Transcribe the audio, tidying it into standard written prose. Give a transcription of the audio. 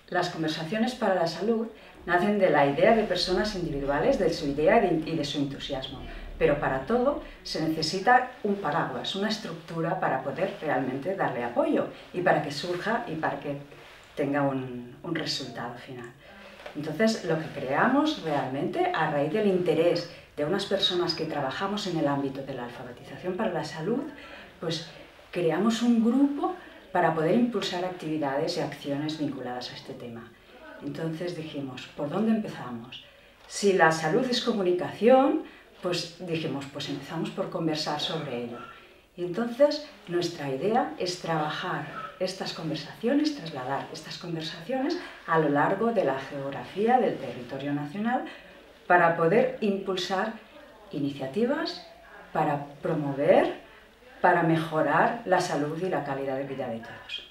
Las conversaciones para la salud nacen de la idea de personas individuales, de su idea y de su entusiasmo. Pero para todo se necesita un paraguas, una estructura para poder realmente darle apoyo y para que surja y para que tenga un resultado final. Entonces, lo que creamos realmente, a raíz del interés de unas personas que trabajamos en el ámbito de la alfabetización para la salud, pues creamos un grupo para poder impulsar actividades y acciones vinculadas a este tema. Entonces dijimos, ¿por dónde empezamos? Si la salud es comunicación, pues dijimos, pues empezamos por conversar sobre ello. Y entonces nuestra idea es trabajar estas conversaciones, trasladar estas conversaciones a lo largo de la geografía del territorio nacional para poder impulsar iniciativas para promover, para mejorar la salud y la calidad de vida de todos.